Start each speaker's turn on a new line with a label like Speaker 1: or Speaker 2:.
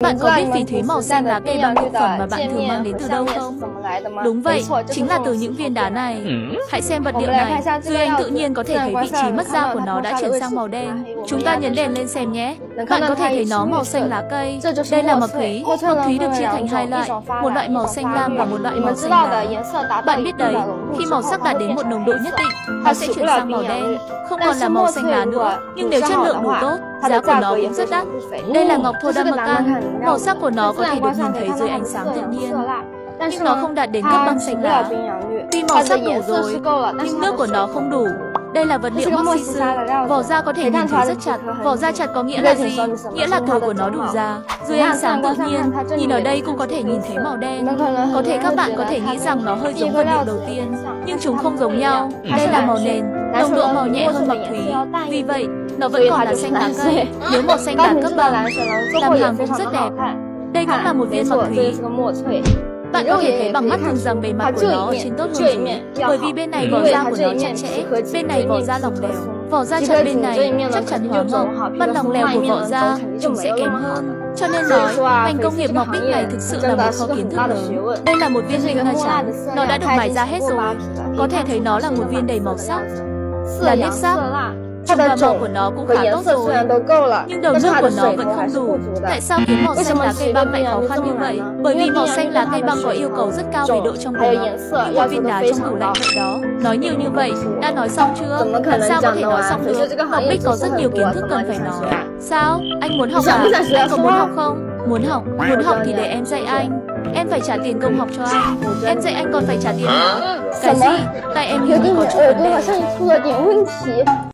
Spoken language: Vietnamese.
Speaker 1: Bạn có biết phỉ thúy màu xanh lá cây băng thực phẩm mà bạn thường mang đến từ đâu không? Đúng vậy, chính là từ những viên đá này. Hãy xem vật liệu này, Duy Anh tự nhiên có thể thấy vị trí mất da của nó đã chuyển sang màu đen. Chúng ta nhấn đèn lên xem nhé. Bạn có thể thấy nó màu xanh lá cây. Đây là mộc thúy. Mộc thúy được chia thành hai loại, một loại màu xanh lam và một loại màu xanh lá. Bạn biết đấy, khi màu sắc đạt đến một nồng độ nhất định, nó sẽ chuyển sang màu đen, không còn là màu xanh lá nữa. Nhưng nếu chất lượng đủ tốt, giá của nó cũng rất đắt. Đây là ngọc thô đa mờ can, màu sắc của nó có thể được nhìn thấy dưới ánh sáng tự nhiên, nhưng nó không đạt đến cấp băng xanh lá. Tuy màu sắc đủ rồi, nhưng nước của nó không đủ. Đây là vật liệu móc xi sư, vỏ da có thể nhìn thấy rất chặt. Vỏ da chặt có nghĩa là gì? Nghĩa là tuổi của nó đủ già. Dưới ánh sáng tự nhiên, nhìn ở đây cũng có thể nhìn thấy màu đen. Có thể các bạn có thể nghĩ rằng nó hơi giống vật liệu đầu tiên, nhưng chúng không giống nhau. Đây là màu nền, nồng độ màu nhẹ hơn mộc thúy. Vì vậy, nó vẫn còn là xanh lá cây. Nếu màu xanh đạt cấp băng, làm hàng cũng rất đẹp. Đây cũng là một viên mộc thúy. Bạn có thể thấy bằng mắt thường rằng bề mặt của nó ở trên tốt hơn dưới, bởi vì bên này vỏ da của nó chặt chẽ, bên này vỏ da lỏng lẻo. Vỏ da chặt bên này chắc chắn hóa mộc, mặt lỏng lẻo của vỏ da chúng sẽ kém hơn. Cho nên nói, ngành công nghiệp ngọc bích này thực sự là một kho kiến thức lớn. Đây là một viên minh nga trắng, nó đã được mài ra hết rồi. Có thể thấy nó là một viên đầy màu sắc, là nếp sắc. Trông và màu của nó cũng khá tốt rồi, nhưng đầu nước của nó vẫn không đủ. Tại sao kiếm màu xanh lá cây băng lại khó khăn như vậy? Bởi vì màu xanh lá cây băng có yêu cầu rất cao về độ trong của nó, như một viên đá trong tủ lạnh vậy đó. Nói nhiều như vậy, đã nói xong chưa? Làm sao có thể nói xong được? Ngọc Bích có rất nhiều kiến thức cần phải nói. Sao? Anh muốn học à? Anh có muốn học không? Muốn học thì để em dạy anh. Em phải trả tiền công học cho anh. Em dạy anh còn phải trả tiền nữa. Cái gì? Tại em hiểu có chút vấn đề.